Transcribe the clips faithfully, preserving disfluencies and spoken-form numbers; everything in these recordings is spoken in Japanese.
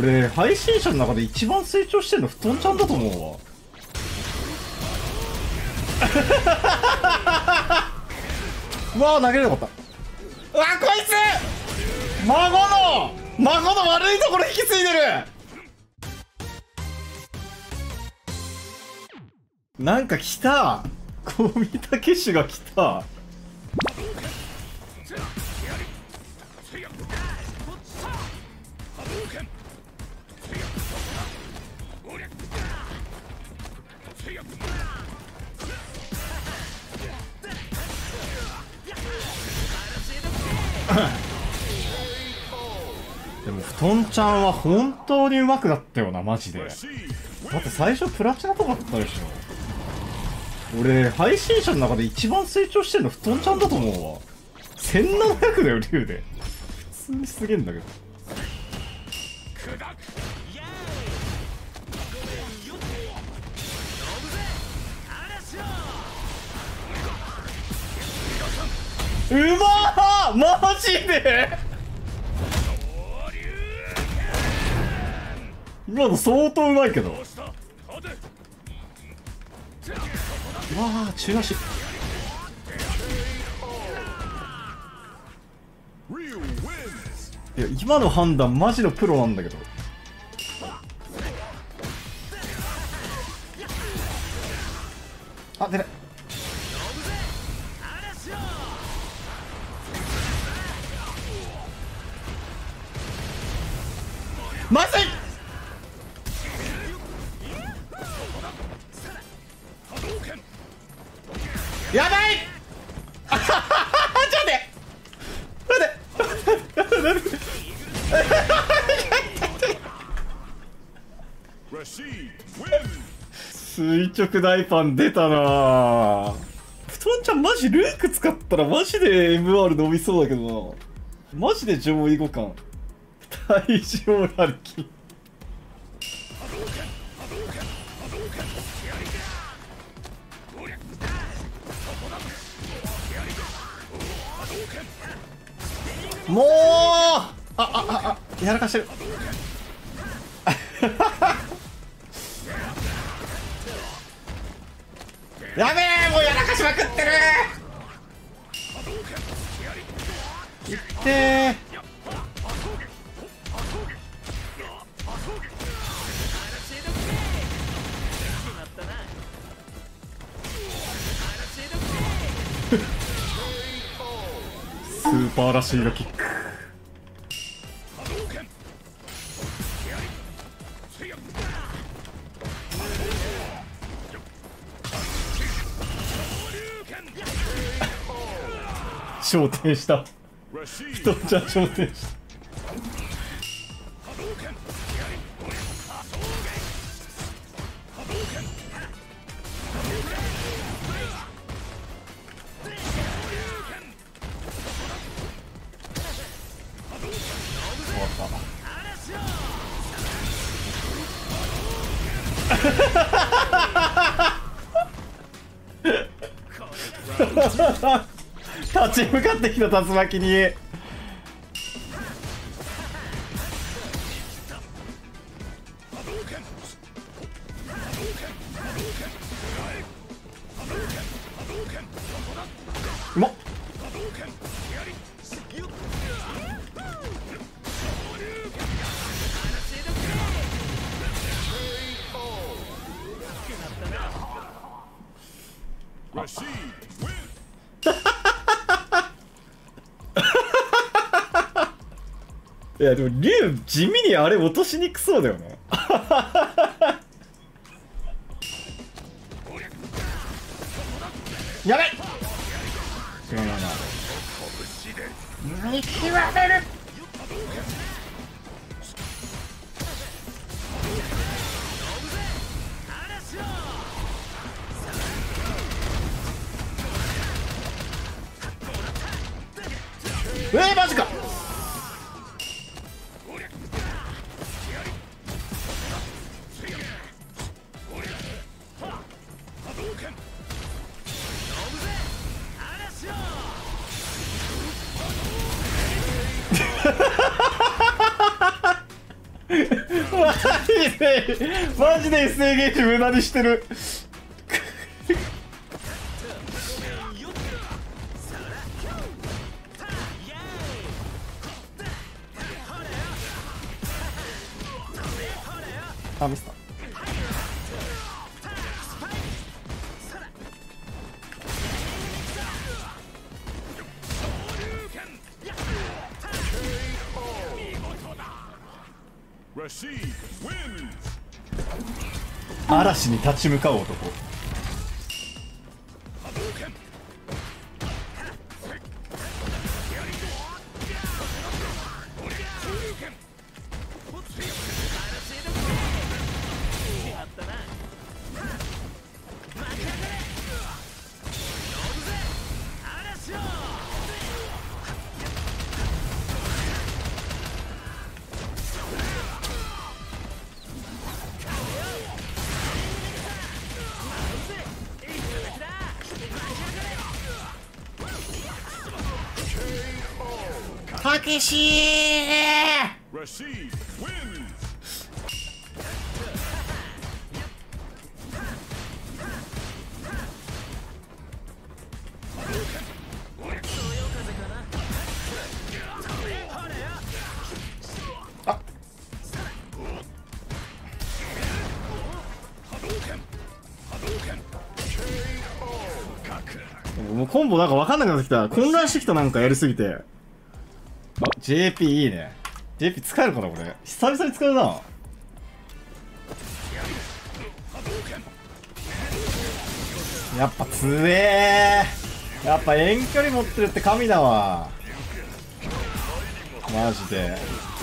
俺配信者の中で一番成長してんの布団ちゃんだと思うわ。うわー投げれなかった。うわーこいつ孫の孫の悪いところ引き継いでる。なんか来た。小見武士が来た。でも布団ちゃんは本当に上手くなったよなマジで。だって最初プラチナとかだったでしょ。俺配信者の中で一番成長してんの布団ちゃんだと思うわ。せんななひゃくだよ竜で。普通にすげえんだけど。うまーマジで。今の相当うまいけど。うわー中足。いや今の判断マジのプロなんだけど。あ出ない。まずい。やばい。あはははちょっと待って待って垂直大パン出たなぁ。布団ちゃんマジルーク使ったらマジで エムアール 伸びそうだけどな。マジで上位互換対象歩き。もうああああやらかしてる。やべえもうやらかしまくってる。いってー。スーパーらしいのキック。昇天した。布団ちゃん昇天した。立ち向かってきた竜巻に。うまっ。いやでも竜地味にあれ落としにくそうだよね。やべっ。違うな。見極める。えー、マジか。 マジでマジで エスエー ゲージ無駄にしてる。あ、ミスった。嵐に立ち向かう男。たけしー。あ、もうコンボなんか分かんなくなってきた。混乱してきた、なんかやりすぎて。あ、ジェーピー いいね。ジェーピー 使えるかなこれ。久々に使うな。やっぱ強えー。やっぱ遠距離持ってるって神だわ。マジで。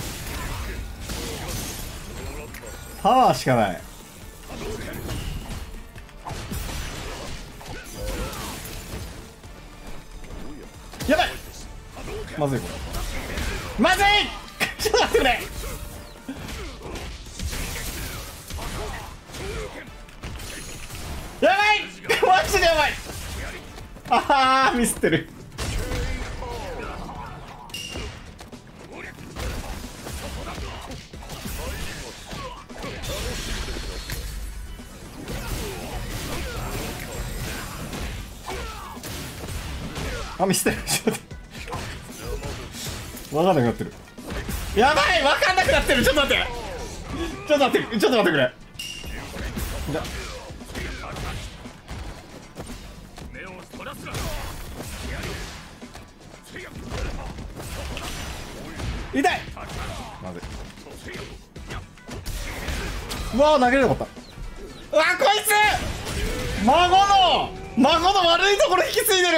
パワーしかない。やばい。まずいこれ。まずいちょっと待ってくれ。やばいマジでやばい。ああミスってる。あ、ミスってる。ちょっと分かんなくなってる。やばい分かんなくなってる。ちょっと待ってちょっと待ってちょっと待ってくれ。じゃ痛い。まずい。うわー投げれなかった。うわーこいつ孫の孫の悪いところ引き継いでる。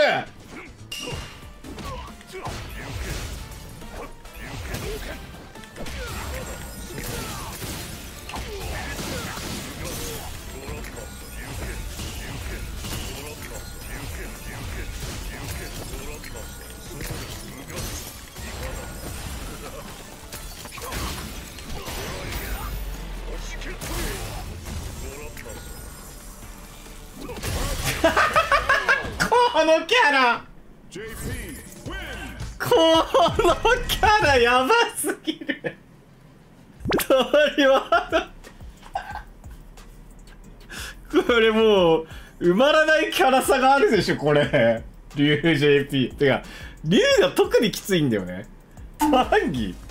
このキャラこのキャラやばすぎる。鳥はこれもう埋まらないキャラ差があるでしょこれ。竜 ジェーピー てか竜が特にきついんだよね。ザンギい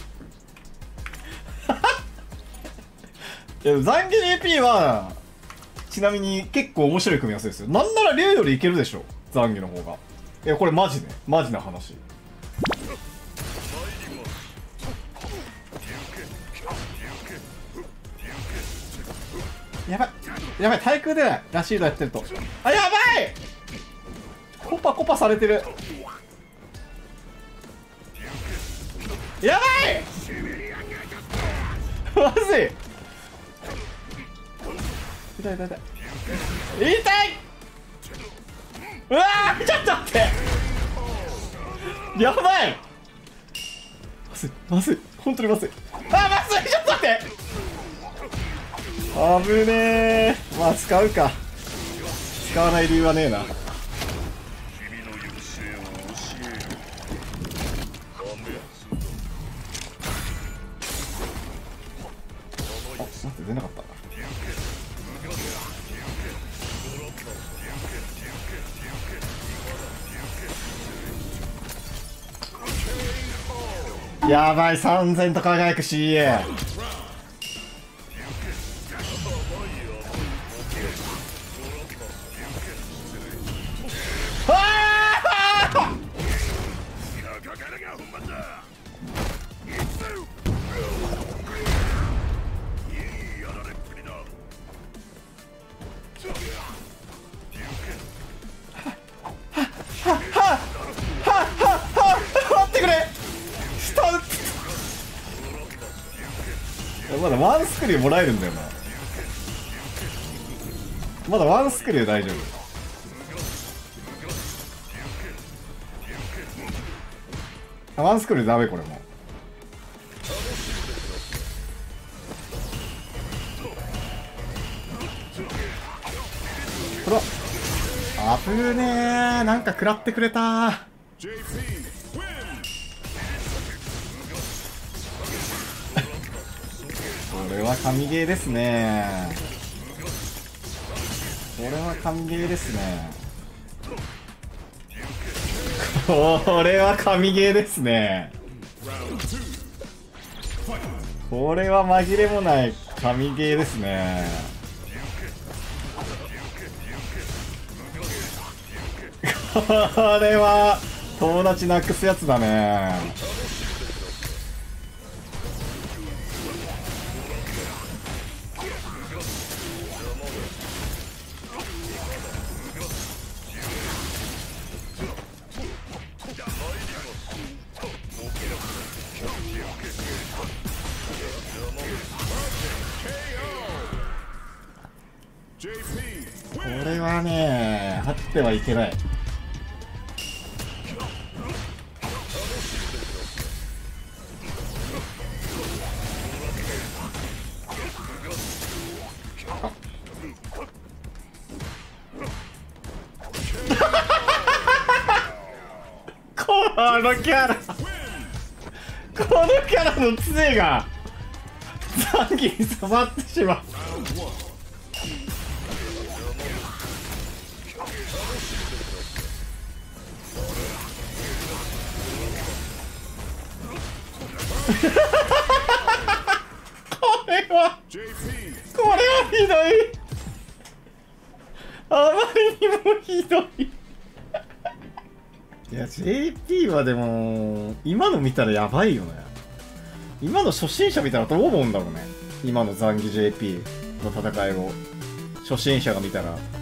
やザンギ ジェーピー はちなみに結構面白い組み合わせですよ。なんなら竜よりいけるでしょザンギの方が。いやこれマジねマジな話。やばいやばい対空でないラシードやってると。あやばいコパコパされてる。やばいまずい。痛い痛い痛い痛いうわーちょっと待ってやばいまずいまずい本当にまずい。あまずいちょっと待って危ねえ。まあ使うか。使わない理由はねえな。 待って出なかった。やばい、三千と輝く シーエー。 待ってくれ、スタンまだワンスクリューもらえるんだよな。まだワンスクリュー大丈夫。ワンスクリューダメ、これもほらあぶねー、なんか食らってくれたー。これは神ゲーですね。これは神ゲーですね。これは神ゲーですね。これは紛れもない神ゲーですね。これは友達なくすやつだね。これはね、あってはいけない。このキャラこのキャラの杖が残機に染まってしまう。これはこれはひどい。あまりにもひどい。いや ジェーピー はでも今の見たらやばいよね。今の初心者見たらどう思うんだろうね。今の残機 ジェーピー の戦いを初心者が見たら。